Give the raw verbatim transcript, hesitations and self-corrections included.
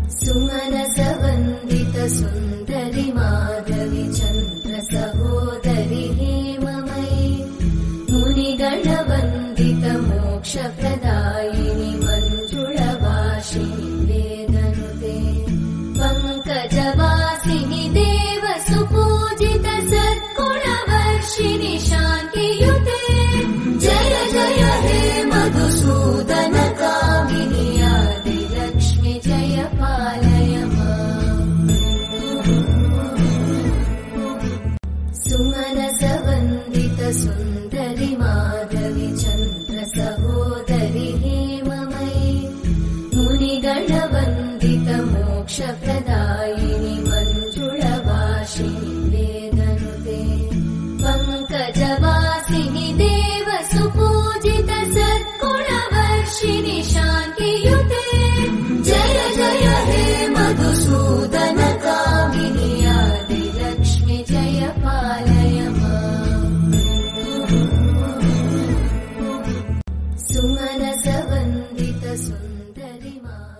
सुमनसवन्दित सुन्दरि माधवि चन्द्र सहोदरि हेममयि मुनिगणवन्दित मोक्षप्रदायिनि मञ्जुळवासिनि वेदनुते पङ्कजवासिनि देव सुपूजित सद्गुणवर्षिणि शान्तियुते जय जय हे मधुसूदन कामिनि आदिलक्ष्मि जय पालय माम् सुमनसवन्दित सुन्दरि माधवि चन्द्र सहोदरि हेममयि मुनिगणवन्दित मोक्षप्रदायिनि मञ्जुळवासिनि वेदनुते पङ्कजवासिनि देव सुपूजित सद्गुणवर्षिणि शान्तियुते जय जय हे मधुसूदन कामिनि आदिलक्ष्मि जय पालय माम् सुमनसवन्दित सुन्दरि माधवि